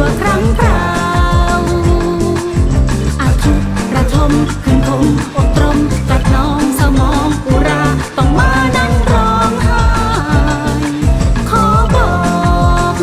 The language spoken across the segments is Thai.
ชั่วครั้งคราวอาทุกระทมขึ้นคมอกตรมกัดน้องเศร้ามองอุราต้องมานั่งร้องไห้ขอบอก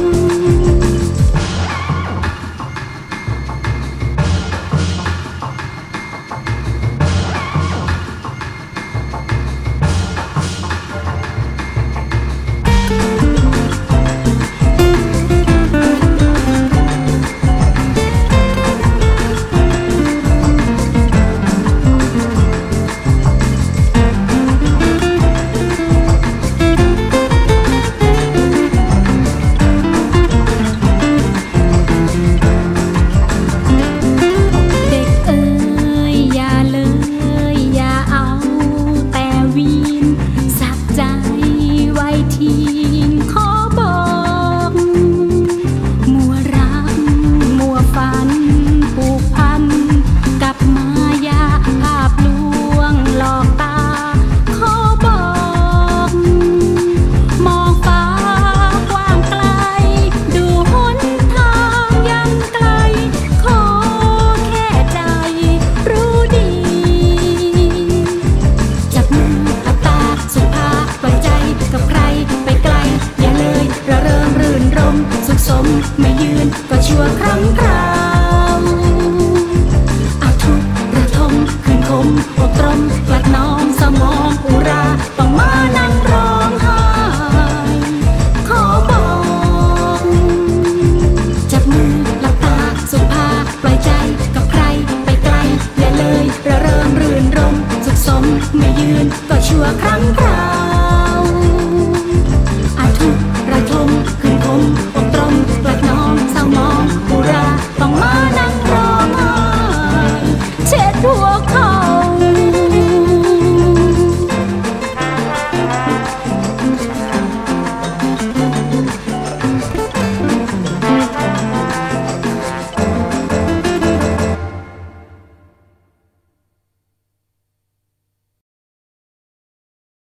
ไม่ยืนก็ชั่วครั้งคราวอาทุกระทมขึ้นคมอกตรมกลัดน้องสมองอุราต้องมานั่งร้องไห้ขอบอกจับมือหลับตาสุภาปล่อยใจกับใครไปไกลอย่าเลยระเริงรื่นรมสุขสมไม่ยืนก็ชั่วครั้งคราว